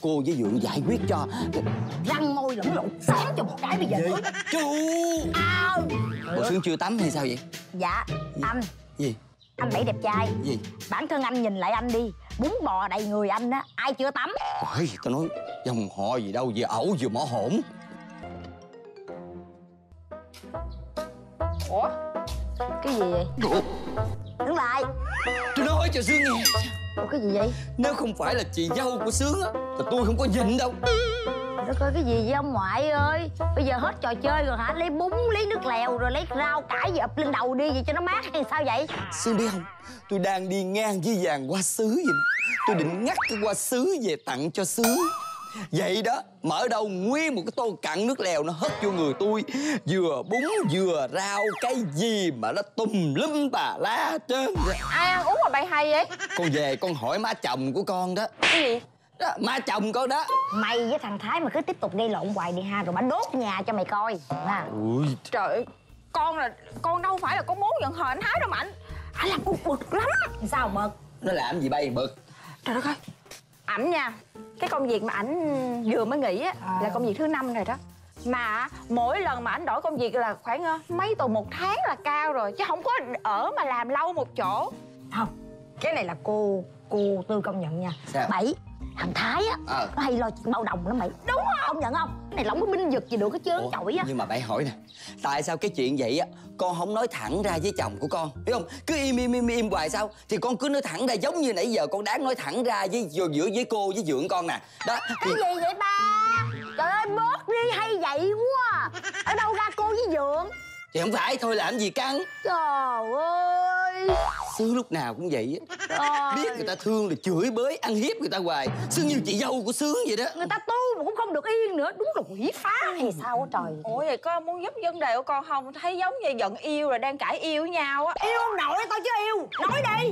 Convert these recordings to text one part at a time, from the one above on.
cô với Dượng giải quyết cho. Răng môi lẫn lộn sáng cho một cái bây giờ nữa. Chú Bộ Sướng chưa tắm hay sao vậy? Dạ anh. Gì? Anh Bảy đẹp trai. Gì? Bản thân anh nhìn lại anh đi, bún bò đầy người anh á, ai chưa tắm? Ôi, tao nói dòng họ gì đâu, vừa ẩu vừa mỏ hổn. Ủa? Cái gì vậy? Đứng lại. Tôi nói cho Sướng nghe. Ủa cái gì vậy? Nếu không phải là chị dâu của Sướng á thì tôi không có nhịn đâu. Trời ơi, cái gì vậy ông ngoại ơi? Bây giờ hết trò chơi rồi hả? Lấy bún, lấy nước lèo rồi lấy rau cải gì ập lên đầu đi vậy cho nó mát hay sao vậy? Sướng biết không? Tôi đang đi ngang với vàng hoa sứ vậy. Tôi định ngắt cái hoa sứ về tặng cho Sướng. Vậy đó, mở đâu nguyên một cái tô cặn nước lèo nó hất vô người tôi. Vừa bún vừa rau, cái gì mà nó tùm lum tà lá hết trơn. Ai ăn uống mà bày hay vậy? Con về con hỏi má chồng của con đó. Cái gì? Đó, má chồng con đó. Mày với thằng Thái mà cứ tiếp tục gây lộn hoài đi ha, rồi bà đốt nhà cho mày coi. Ui. Trời ơi, con đâu phải là con muốn giận hờn anh Thái đâu mà anh làm con bực lắm. Sao bực? Nó làm gì bay bực? Trời đất ơi, ảnh nha, cái công việc mà ảnh vừa mới nghỉ á là công việc thứ 5 rồi đó. Mà mỗi lần mà ảnh đổi công việc là khoảng mấy tuần một tháng là cao rồi, chứ không có ở mà làm lâu một chỗ. Không, cái này là cô Tư công nhận nha. Sao? Bảy, thằng Thái á, nó hay lo chuyện bao đồng lắm mày. Đúng không? Ông nhận không? Cái này lỏng có binh vực gì được hết trơn chọi á. Nhưng mà bảy hỏi nè, tại sao cái chuyện vậy á con không nói thẳng ra với chồng của con, hiểu không? Cứ im hoài sao? Thì con cứ nói thẳng ra, giống như nãy giờ con đáng nói thẳng ra giữa với cô với Dượng con nè. Đó thì... Cái gì vậy ba? Trời ơi, bớt đi hay vậy quá. Ở đâu ra cô với Dượng? Thì không phải thôi làm gì căng. Trời ơi. Sướng lúc nào cũng vậy á. Biết người ta thương là chửi bới, ăn hiếp người ta hoài. Sướng như chị dâu của Sướng vậy đó. Người ta tu mà cũng không được yên nữa. Đúng là quỷ phá hay sao á trời. Ủa vậy con muốn giúp vấn đề của con không? Thấy giống như giận yêu rồi đang cãi yêu với nhau á. Yêu ông nội tao chứ yêu. Nói đi.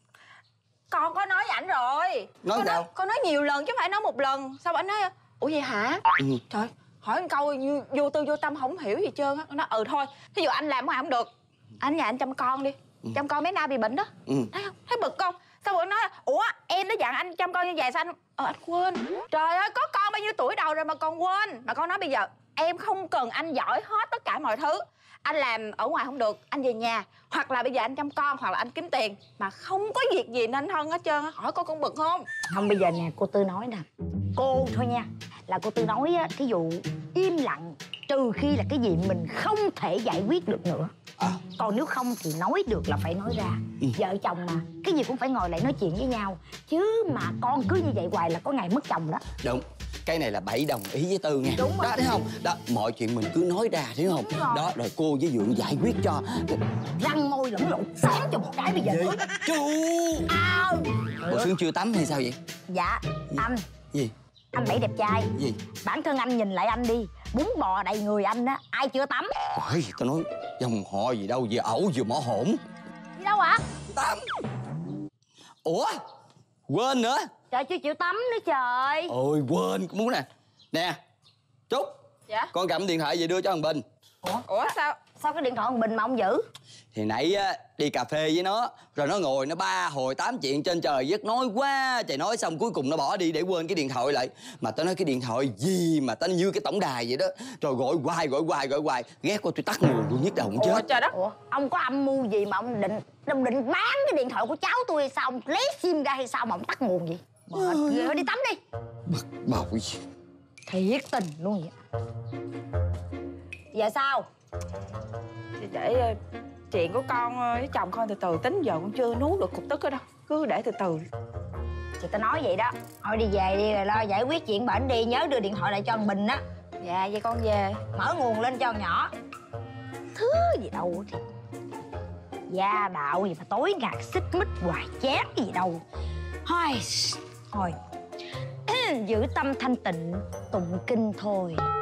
Con có nói với ảnh rồi. Nói sao? Con nói nhiều lần chứ không phải nói một lần. Sao ảnh nói ủa vậy hả? Trời, hỏi một câu vô tư vô tâm không hiểu gì hết trơn á. Nó thôi, thí dụ anh làm ngoài không được, anh nhà anh chăm con đi. Chăm con bé Na bị bệnh đó. Thấy không? Thấy bực không? Sao bữa nói ủa em nó dặn anh chăm con như vậy sao anh quên. Trời ơi, có con bao nhiêu tuổi đầu rồi mà còn quên. Mà con nói bây giờ em không cần anh giỏi hết tất cả mọi thứ. Anh làm ở ngoài không được, anh về nhà. Hoặc là bây giờ anh chăm con, hoặc là anh kiếm tiền. Mà không có việc gì nên thân hết trơn. Hỏi con bực không? Không, bây giờ nè, cô Tư nói nè. Cô thôi nha. Là cô Tư nói á, thí dụ im lặng trừ khi là cái gì mình không thể giải quyết được nữa. Còn nếu không thì nói được là phải nói ra. Vợ chồng mà, cái gì cũng phải ngồi lại nói chuyện với nhau. Chứ mà con cứ như vậy hoài là có ngày mất chồng đó. Đúng. Cái này là Bảy đồng ý với Tư nha. Đúng rồi. Đó, thấy không? Đó, mọi chuyện mình cứ nói ra, thấy không? Đó, rồi cô với Dượng giải quyết cho. Răng môi lẫn lộn sáng cho một cái bây giờ nữa. Chú Bộ Sướng chưa tắm hay sao vậy? Dạ, anh. Gì? Anh Bảy đẹp trai. Gì? Bản thân anh nhìn lại anh đi, bún bò đầy người anh á, ai chưa tắm? Ôi, tao nói dòng họ gì đâu, vừa ẩu vừa mỏ hổn. Đi đâu ạ? Tắm. Ủa? Quên nữa. Trời, chưa chịu tắm nữa trời. Ôi quên, muốn nè. Nè Trúc. Dạ. Con cầm điện thoại về đưa cho thằng Bình. Ủa sao? Sao cái điện thoại của Bình mà ông giữ? Thì nãy á, đi cà phê với nó, rồi nó ngồi nó ba hồi tám chuyện trên trời giấc, nói quá trời nói, xong cuối cùng nó bỏ đi để quên cái điện thoại lại. Mà tao nói cái điện thoại gì mà tao như cái tổng đài vậy đó. Rồi gọi hoài, ghét quá tôi tắt nguồn luôn, nhức đầu không chết. Ủa trời đất. Ủa, ông có âm mưu gì mà ông định bán cái điện thoại của cháu tôi hay sao? Ông lấy sim ra hay sao mà ông tắt nguồn vậy? Mệt ghê, đi tắm đi. Bực bội. Thiệt tình luôn vậy. Dạ sao? Để chuyện của con với chồng con từ từ tính, giờ con chưa nuốt được cục tức đó đâu. Cứ để từ từ. Chị ta nói vậy đó. Thôi đi về đi rồi lo giải quyết chuyện bệnh đi. Nhớ đưa điện thoại lại cho thằng Bình á. Dạ vậy con về. Mở nguồn lên cho thằng nhỏ. Thứ gì đâu thì gia đạo gì mà tối ngày xích mích hoài, chán gì đâu. Thôi giữ tâm thanh tịnh, tụng kinh thôi.